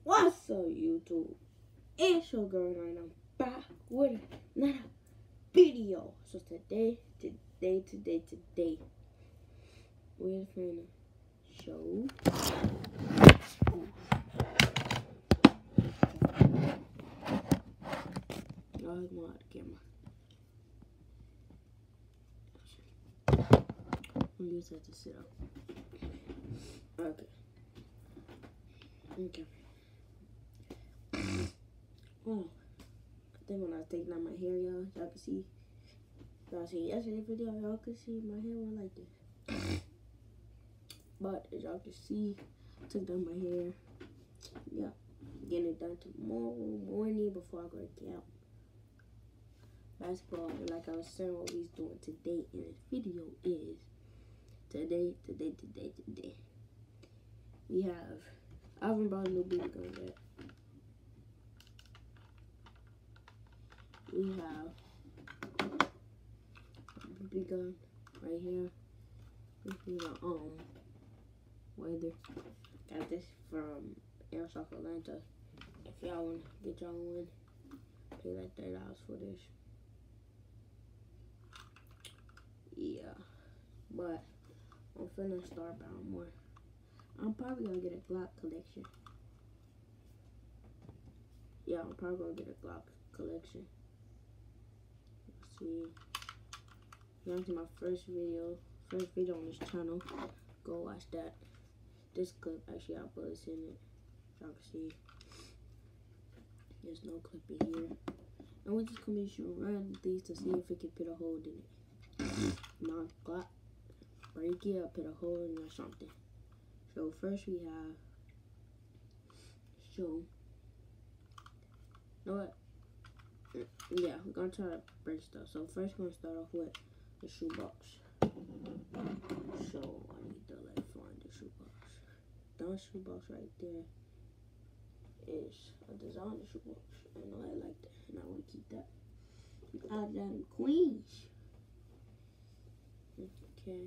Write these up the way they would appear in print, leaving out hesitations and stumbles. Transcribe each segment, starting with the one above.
What's up, YouTube? It's your girl, and I'm back with another video. So today, we're gonna show. Y'all have more out the camera. I'm use that to sit up. Okay. Well, I think when I was taking out my hair, y'all can see. Y'all seen yesterday's video, y'all could see my hair went like this. But as y'all can see, I took down my hair. Yeah, getting it done tomorrow morning before I go to camp. Basketball, and like I was saying, what we's doing today in this video is today. We have, I haven't brought a new BB gun yet. We have a BB gun right here. This is a weather. Got this from Airsoft Atlanta. If y'all want to get y'all one, pay like $30 for this. Yeah, but I'm finna start buying more. I'm probably gonna get a Glock collection. Yeah, I'm probably gonna get a Glock collection. Let's see. Y'all see my first video on this channel. Go watch that. This clip actually got bullets in it. Y'all can see. There's no clip in here. And we're just gonna be shooting random things to see if we can put a hole in it. My Glock, break it up, put a hole in it or something. So first we have, you know what? Yeah, we're gonna try to break stuff. So first we're gonna start off with the shoebox. So I need to find the shoebox. That shoebox right there is a designer shoebox. I know I like that, and I want to keep that. Add that in Queens. Okay.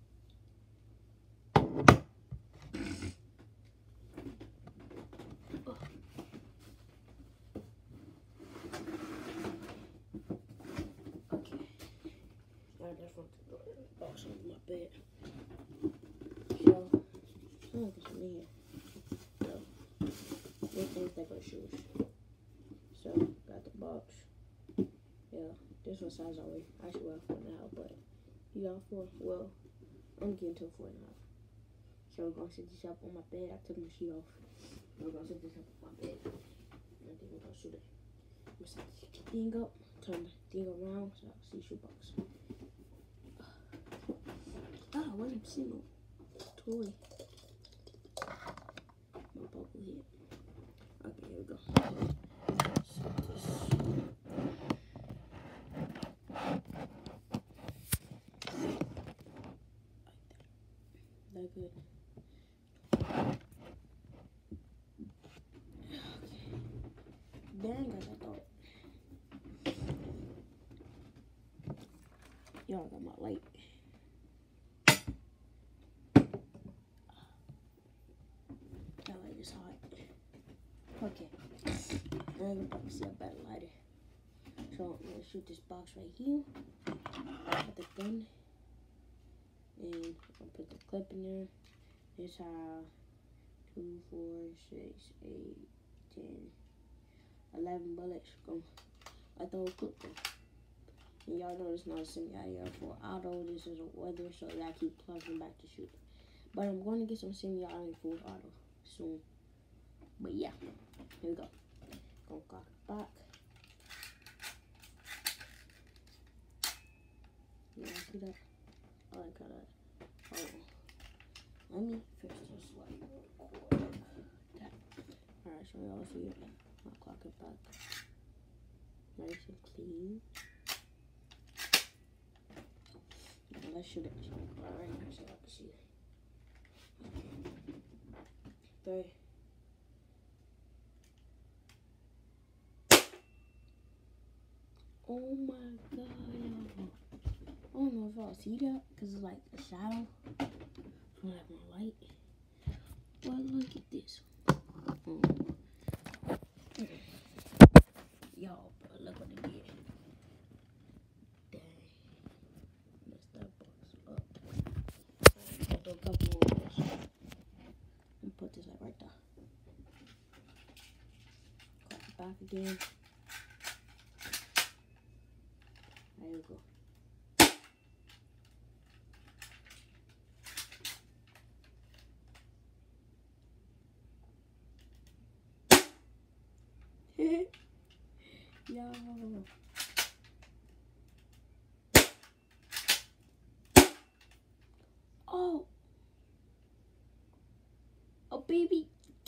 That's from the box under my bed. So, look at some in here. So, these things that go shoes. So, got the box. Yeah, this one size always. I should wear 4.5, but you got 4. Well, I'm getting to a 4.5. So, we're gonna set this up on my bed. I took my sheet off. We're gonna set this up on my bed. And I think we're gonna shoot it. I'm gonna set this thing up, turn the thing around so I can see shoebox. I wasn't seeing no toy. My bubble here. Okay, here we go. Set this. That good. Okay. Dang, guys, I thought. Y'all got my light. It's hot. Okay. Now you can probably see a better lighter. So I'm gonna shoot this box right here. Put the gun. And I'll put the clip in there. This how 2, 4, 6, 8, 10, 11 bullets go. I throw a clip there. And y'all know it's not a semi-auto for auto. This is a weather, so I keep plugging back to shoot. But I'm going to get some semi-auto full auto soon. But yeah, here we go. Gonna cock it back. Yeah, see that? I like how that. Oh, let me fix this light real quick. That. Alright, so y'all see it. I'll clock it back. Nice and clean. Now let's shoot it. Alright, so I can see it. 3. Oh my god, I don't know if y'all see that, because it's like a shadow from like my light. But look at this. back again. There you go. Yo. Oh. Oh, baby.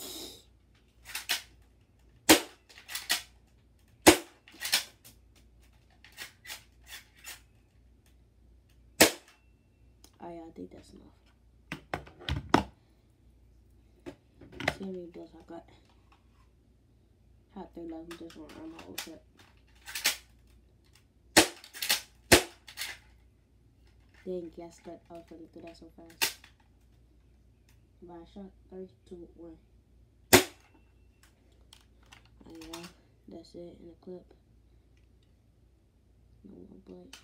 Oh, yeah, I think that's enough. See how many bills I got. Hot 3 left. We just want to earn my old set. Dang, guess that I was gonna do that so fast. But I shot 3, 2, 1. Yeah, that's it in the clip. No more blood.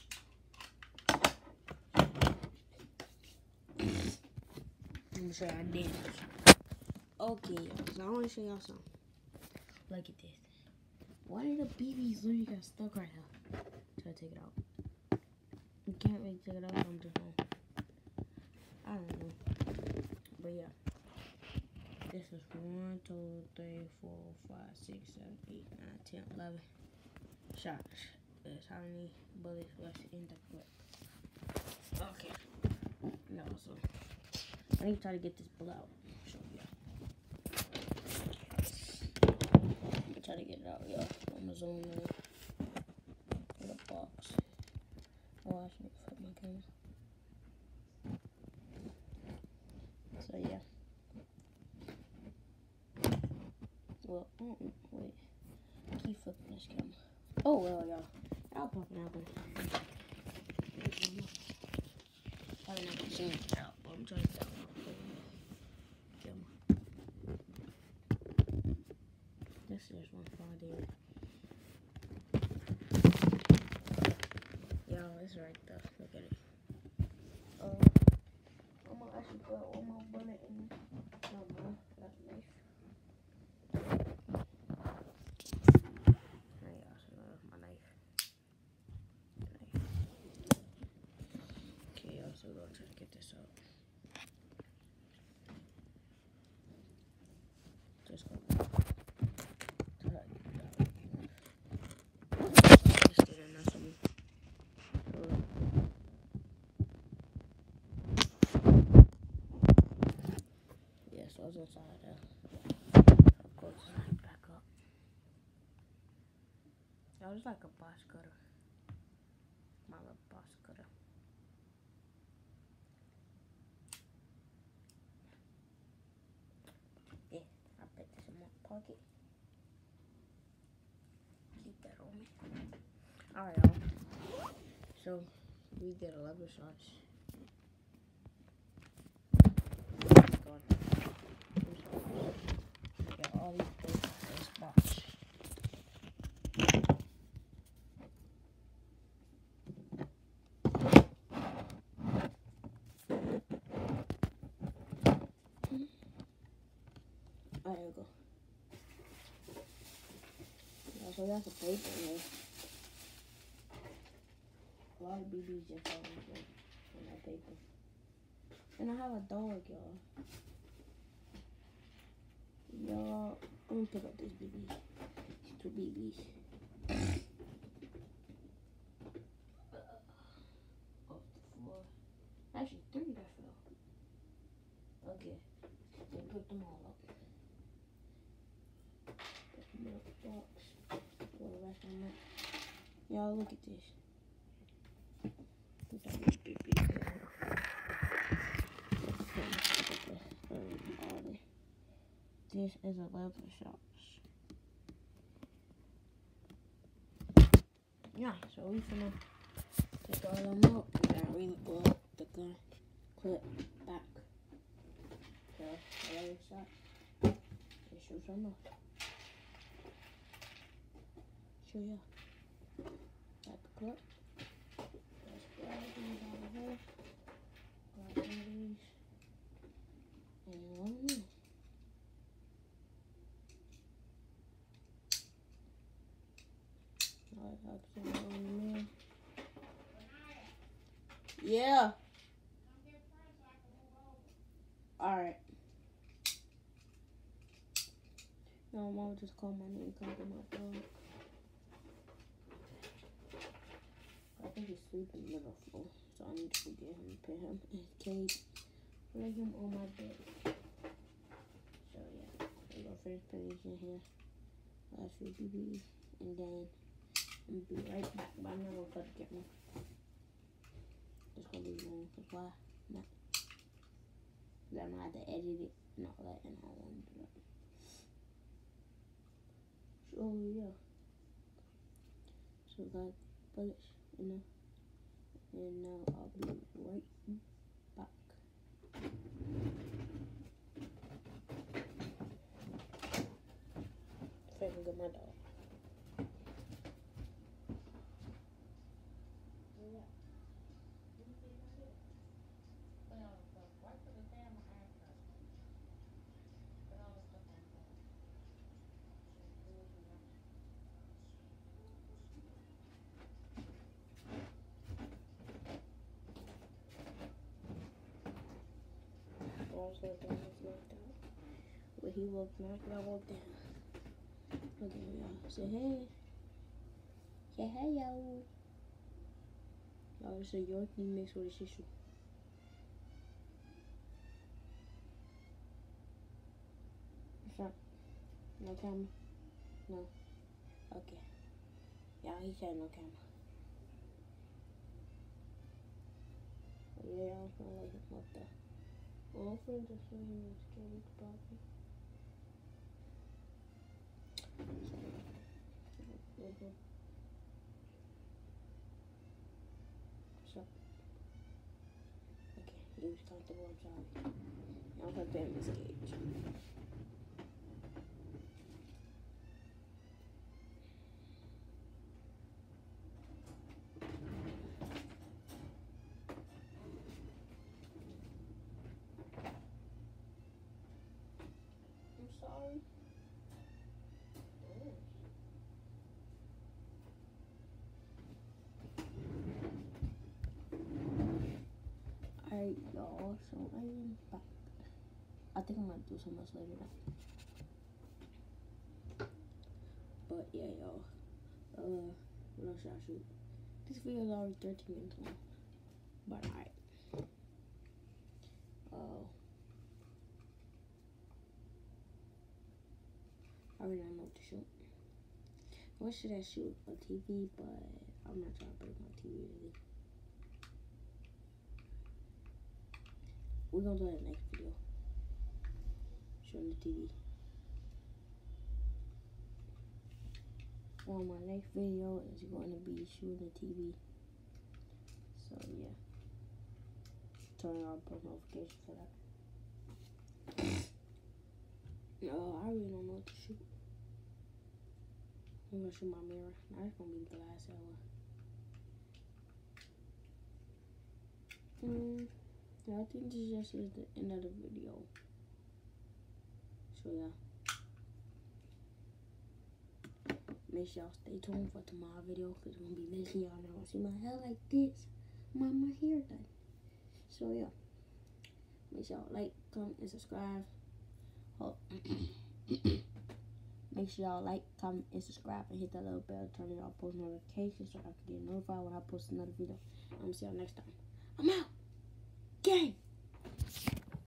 I'm gonna show y'all damage. Okay, so I want to show y'all something. Look at this. Why did the BBs literally get stuck right now? Try to take it out. You can't really take it out. I'm just home. I don't know. But yeah. This is 1, 2, 3, 4, 5, 6, 7, 8, 9, 10, 11 shots. That's how many bullets left in the clip. Okay. No, so I need to try to get this bullet out. Show you. Try to get it out, y'all. I'm gonna zoom in with a box. Oh, I should flip my camera. So yeah. Well, wait. Keep flipping this camera. Oh well, y'all. I'll pop it out. Probably not gonna zoom it out, but I'm trying to get it out. This is one far there. Yo, it's right there. Look at it. I'm gonna actually put one more bullet in. No more. That's nice. Alright, also my knife. Okay, also gonna try to get this out. Just go. So I was inside there. Of course, it's back up. That was like a box cutter. My little box cutter. Yeah, I put this in my pocket. Keep that on me. Alright, y'all. So, we did 11 shots. Get all these things in this box. Alright, there we go. So that's a paper here. A lot of BBs just fall on that paper. And I have a dog, y'all. Y'all, I'm gonna pick up this BB. These 2 BBs. Off the floor. Actually, 3 that fell. Okay. Then put them all up. Put them in the box. Put the rest of them up. Y'all, look at this. Look at this BB. This is 11 shots. Yeah, so we finna take all of them out and then really pull the gun clip back. So, 11 shots. Let's shoot some more. Show ya. Got the clip. Let's grab these out of here. Grab one of these. And one more. accent on the man. Yeah. Alright. No, Mom just called my name, come get my dog. I think he's sleeping in the middle floor, so I need to get him and put him in his cage. Lay him on my bed. So yeah, we're gonna finish putting these in here. Last few BBs, and then I'm gonna be right back. But I'm not gonna cut the camera. It's gonna be long. That's why not. I'm gonna have to edit it and all that, and I don't want to do that. So yeah. So got bullets, you know. And now I'll be right back. If I can get my dog. Also, that was knocked out. But he woke me up and I woke down. Okay, y'all. Say hey. Say hey, yo. Y'all, it's a Yorkie mixed with a Shih Tzu. What's up? No camera? No. Okay. Yeah, he said no camera. But yeah, y'all, it's not like him up there. All friends are saying he was scared about me. So, okay, he was comfortable, I'm sorry. Y'all put that in his cage. I'm sorry. Alright, y'all, so I am back. I think I'm gonna do something else later now. But yeah, y'all. What else should I shoot? This video is already 13 minutes long. But alright. I really don't know what to shoot. What should I shoot? A TV, but I'm not trying to break my TV really. We're gonna do that in the next video. Shooting the TV. Well, my next video is going to be shooting the TV. So yeah. Turn on post notifications for that. No, I really don't know what to shoot. I'm gonna shoot my mirror. Now it's gonna be the last hour. Yeah, I think this just is the end of the video. So yeah. Make sure y'all stay tuned for tomorrow's video, because it's gonna be making y'all never see my hair like this. My hair done. So yeah. Make sure y'all like, comment, and subscribe. Oh. Make sure y'all like, comment, and subscribe, and hit that little bell, turn on y'all post notifications so I can get notified when I post another video. I'm gonna see y'all next time. I'm out. Gang.